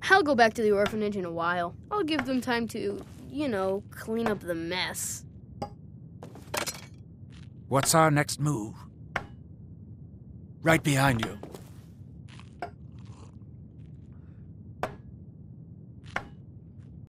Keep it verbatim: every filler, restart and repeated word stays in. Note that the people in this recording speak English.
I'll go back to the orphanage in a while. I'll give them time to, you know, clean up the mess. What's our next move? Right behind you.